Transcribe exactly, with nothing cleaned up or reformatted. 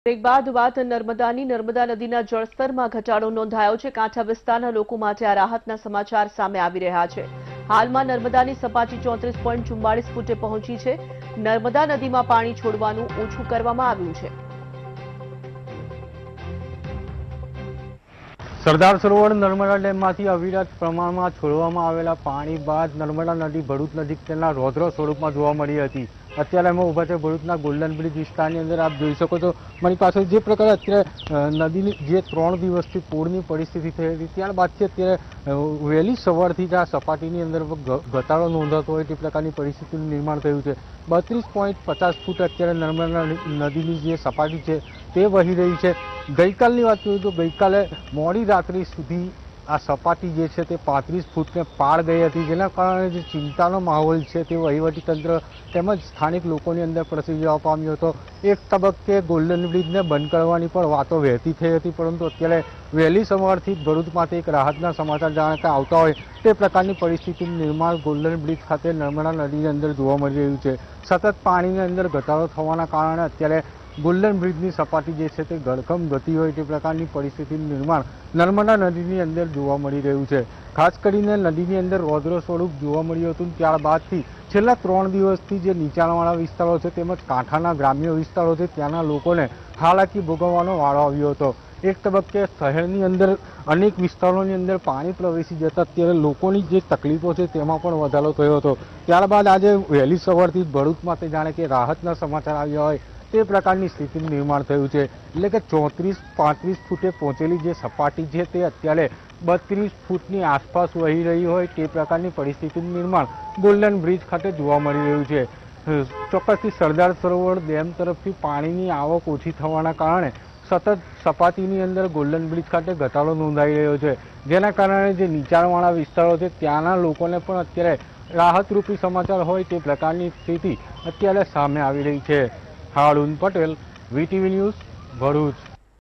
Break બાદ વાત નર્મદાની નર્મદા નદીના જળસ્તરમાં ઘટાડો નોંધાયો છે। કાંઠા વિસ્તારના લોકો માટે આ રાહતના સમાચાર સામે આવી રહ્યા છે। હાલમાં નર્મદાની સપાટી ચોત્રીસ પોઈન્ટ ચુમ્માળીસ ફૂટે પહોંચી છે। નર્મદા નદીમાં પાણી છોડવાનું ઓછું કરવામાં આવ્યું છે। સરદાર સરોવર નર્મદા ડેમમાંથી અવિરત પ્રમાણમાં છોડવામાં આવેલા પાણી બાદ નર્મદા નદી ભરૂચ નજીક તેના રૌદ્ર સ્વરૂપમાં જોવા મળી હતી। અત્યારે અમે ઊભા છે ભરૂચના ગોલ્ડન બ્રિજ વિસ્તારની અંદર। આપ જોઈ શકો છો મારી પાસે જે પ્રકારે અત્યારે નદીની જે ત્રણ દિવસથી પૂરની પરિસ્થિતિ થઈ હતી ત્યારબાદથી અત્યારે વહેલી સવારથી જ આ સપાટીની અંદર ઘટાડો નોંધાતો હોય તે પ્રકારની પરિસ્થિતિનું નિર્માણ થયું છે। બત્રીસ પોઈન્ટ પચાસ ફૂટ અત્યારે નર્મદા નદીની જે સપાટી છે તે વહી રહી છે। ગઈકાલની વાત કરીએ તો ગઈકાલે મોડી રાત્રિ સુધી આ સપાટી જે છે તે પાંત્રીસ ફૂટને પાર ગઈ હતી, જેના કારણે જે ચિંતાનો માહોલ છે તે વહીવટીતંત્ર તેમજ સ્થાનિક લોકોની અંદર પ્રસરી જવા પામ્યો હતો। એક તબક્કે ગોલ્ડન બ્રિજને બંધ કરવાની પણ વાતો વહેતી થઈ હતી, પરંતુ અત્યારે વહેલી સવારથી ભરૂચમાંથી એક રાહતના સમાચાર જાણે કે આવતા હોય તે પ્રકારની પરિસ્થિતિનું નિર્માણ ગોલ્ડન બ્રિજ ખાતે નર્મદા નદીની અંદર જોવા મળી રહ્યું છે। સતત પાણીની અંદર ઘટાડો થવાના કારણે અત્યારે ગોલ્ડન બ્રિજની સપાટી જે છે તે ધડકમ ગતિ હોય તે પ્રકારની પરિસ્થિતિનું નિર્માણ નર્મદા નદીની અંદર જોવા મળી રહ્યું છે। ખાસ કરીને નદીની અંદર રૌદ્ર સ્વરૂપ જોવા મળ્યું હતું। ત્યારબાદથી છેલ્લા ત્રણ દિવસથી જે નીચાણવાળા વિસ્તારો છે તેમજ કાંઠાના ગ્રામ્ય વિસ્તારો છે ત્યાંના લોકોને હાલાકી ભોગવવાનો વારો આવ્યો હતો। એક તબક્કે શહેરની અંદર અનેક વિસ્તારોની અંદર પાણી પ્રવેશી જતા અત્યારે લોકોની જે તકલીફો છે તેમાં પણ વધારો થયો હતો। ત્યારબાદ આજે વહેલી સવારથી ભરૂચમાંથી જાણે કે રાહતના સમાચાર આવ્યા હોય તે પ્રકારની સ્થિતિનું નિર્માણ થયું છે। એટલે કે ચોત્રીસ પાંત્રીસ ફૂટે પહોંચેલી જે સપાટી છે તે અત્યારે બત્રીસ ફૂટની આસપાસ વહી રહી હોય તે પ્રકારની પરિસ્થિતિનું નિર્માણ ગોલ્ડન બ્રિજ ખાતે જોવા મળી રહ્યું છે। ચોક્કસથી સરદાર સરોવર ડેમ તરફથી પાણીની આવક ઓછી થવાના કારણે સતત સપાટીની અંદર ગોલ્ડન બ્રિજ ખાતે ઘટાડો નોંધાઈ રહ્યો છે, જેના કારણે જે નીચાણવાળા વિસ્તારો છે ત્યાંના લોકોને પણ અત્યારે રાહતરૂપી સમાચાર હોય તે પ્રકારની સ્થિતિ અત્યારે સામે આવી રહી છે। Haroon Patel, VTV news, Bharuch.